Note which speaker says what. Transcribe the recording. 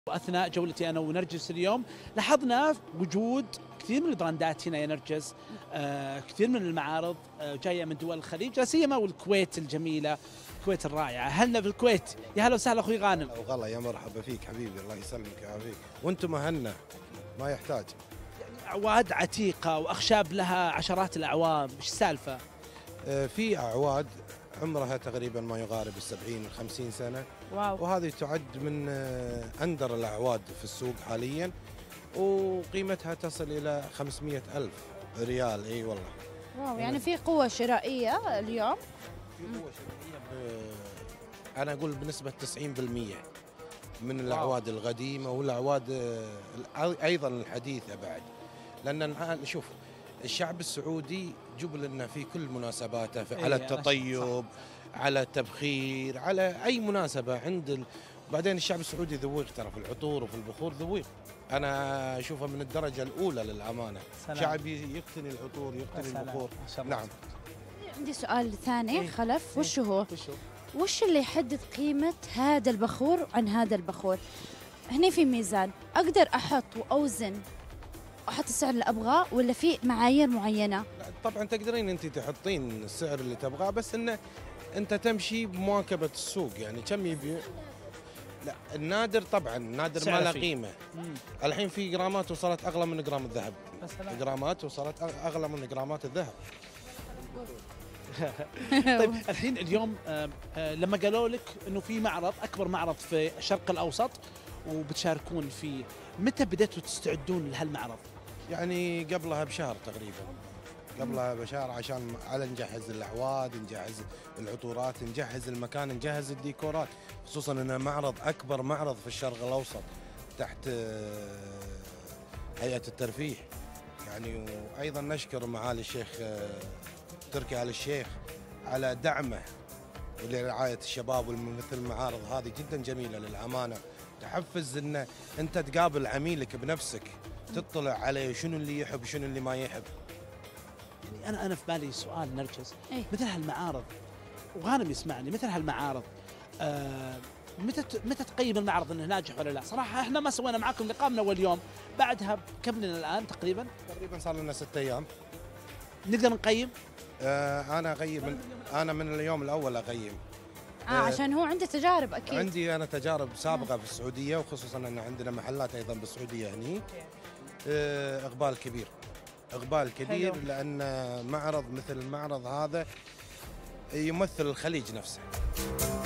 Speaker 1: واثناء جولتي انا ونرجس اليوم لاحظنا وجود كثير من البراندات هنا يا نرجس، كثير من المعارض جايه من دول الخليج، لا سيما والكويت الجميله، الكويت الرائعه. اهلنا في الكويت، يا هلا وسهلا اخوي غانم.
Speaker 2: وغلا يا مرحبا فيك حبيبي، الله يسلمك ويعافيك. وانتم اهلنا ما يحتاج.
Speaker 1: اعواد عتيقه واخشاب لها عشرات الاعوام، ايش السالفه؟
Speaker 2: في اعواد عمرها تقريبا ما يقارب ال70 50 سنه.
Speaker 3: واو.
Speaker 2: وهذه تعد من اندر الاعواد في السوق حاليا، وقيمتها تصل الى 500 ألف ريال. اي والله.
Speaker 3: واو، يعني في قوة شرائية اليوم؟
Speaker 2: في قوة شرائية انا اقول بنسبة 90% من الاعواد القديمة والاعواد ايضا الحديثة بعد. لان شوف الشعب السعودي جبل لنا في كل مناسباته، على التطيب، على التبخير، على اي مناسبه بعدين الشعب السعودي ذويق ترى في العطور وفي البخور ذويق. انا اشوفه من الدرجه الاولى للامانه. شعب يقتني العطور يقتني البخور. نعم.
Speaker 3: عندي سؤال ثاني خلف، وش اللي يحدد قيمه هذا البخور عن هذا البخور؟ هني في ميزان اقدر احط واوزن احط السعر اللي ابغاه، ولا في معايير معينه؟
Speaker 2: طبعا تقدرين انت تحطين السعر اللي تبغاه، بس انه انت تمشي بمواكبه السوق. يعني كم يبيع؟ لا النادر طبعا النادر ما له قيمه. الحين في جرامات وصلت اغلى من جرام الذهب. جرامات وصلت اغلى من جرامات الذهب.
Speaker 1: طيب الحين اليوم لما قالوا لك انه في معرض، اكبر معرض في الشرق الاوسط وبتشاركون فيه، متى بديتوا تستعدون لهالمعرض؟
Speaker 2: يعني قبلها بشهر تقريبا، قبلها بشهر، عشان على نجهز الاعواد، نجهز العطورات، نجهز المكان، نجهز الديكورات، خصوصا انه معرض اكبر معرض في الشرق الاوسط تحت هيئة الترفيه. يعني وايضا نشكر معالي الشيخ تركي آل الشيخ على دعمه ولرعاية الشباب والممثل. المعارض هذه جدا جميلة للأمانة، تحفز ان انت تقابل عميلك بنفسك، تطلع عليه شنو اللي يحب شنو اللي ما يحب.
Speaker 1: يعني انا في بالي سؤال نرجس، مثل هالمعارض وغانم يسمعني، مثل هالمعارض متى تقيم المعرض انه ناجح ولا لا؟ صراحه احنا ما سوينا معكم لقاء من اول يوم، بعدها كم لنا الان تقريبا
Speaker 2: صار لنا 6 ايام.
Speaker 1: نقدر نقيم؟
Speaker 2: انا اقيم، انا من اليوم الاول اقيم.
Speaker 3: عشان هو عنده تجارب اكيد.
Speaker 2: عندي انا تجارب سابقه في السعوديه، وخصوصا ان عندنا محلات ايضا بالسعوديه هني. اقبال كبير، اقبال كبير. حلو. لان معرض مثل المعرض هذا يمثل الخليج نفسه.